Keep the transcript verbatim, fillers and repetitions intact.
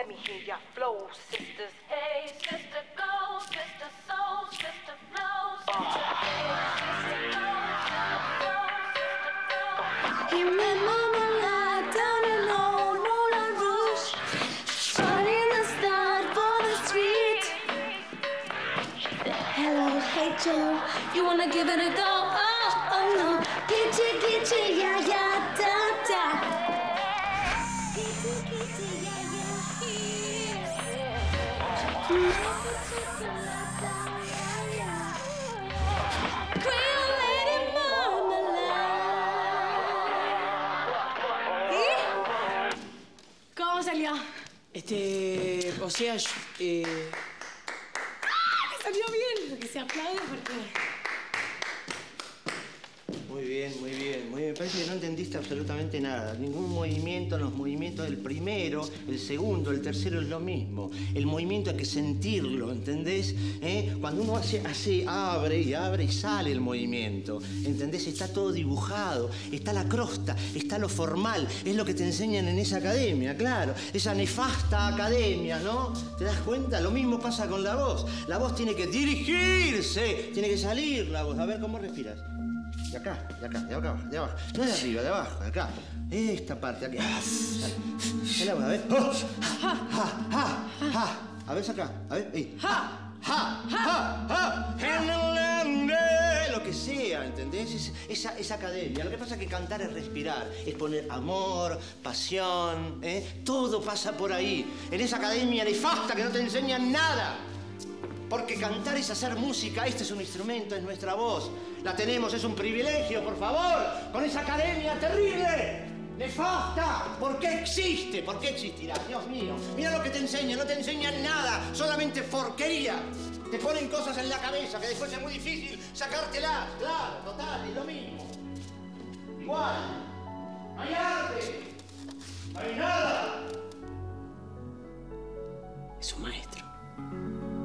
Let me hear your flow, sisters. Hey, sister, go, sister, soul, sister, flow, sister, hey, sister, go, sister, flow, sister, go. He met Marmalade down in old Moulin Rouge, starting the start for the street. Hello, hey Joe, you wanna give it a go? Oh, oh no, gitchy, gitchy, yeah, yeah, da, da. Gitchy, gitchy, yeah, yeah. Queen Lady Marmalade. ¿Y? ¿Cómo salió? Este, o sea, yo, eh... ¡Ah! ¡Le salió bien! Que se aplaude porque... Muy bien, muy bien, muy bien. Me parece que no entendiste absolutamente nada. Ningún movimiento, los movimientos del primero, el segundo, el tercero es lo mismo. El movimiento hay que sentirlo, ¿entendés? ¿Eh? Cuando uno hace, hace, abre y abre y sale el movimiento, ¿entendés? Está todo dibujado, está la crosta, está lo formal. Es lo que te enseñan en esa academia, claro. Esa nefasta academia, ¿no? ¿Te das cuenta? Lo mismo pasa con la voz. La voz tiene que dirigirse, tiene que salir la voz. A ver, ¿cómo respiras? De acá, de acá, de acá, de abajo. No de arriba, de abajo, de acá. Esta parte, aquí. El agua, a ver. Oh. Ja, ja, ja, ja. A ver, saca. A ver, ahí. Ja, ja, ja, ja. Lo que sea, ¿entendés? Es, esa, esa academia. Lo que pasa es que cantar es respirar. Es poner amor, pasión, ¿eh? Todo pasa por ahí. En esa academia nefasta que no te enseñan nada. Porque cantar es hacer música, este es un instrumento, es nuestra voz. La tenemos, es un privilegio, por favor, con esa academia terrible, nefasta. ¿Por qué existe? ¿Por qué existirá? Dios mío, mira lo que te enseñan, no te enseñan nada, solamente porquería. Te ponen cosas en la cabeza que después es muy difícil sacártelas. Claro, total, es lo mismo. Igual, no hay arte, no hay nada. Es un maestro.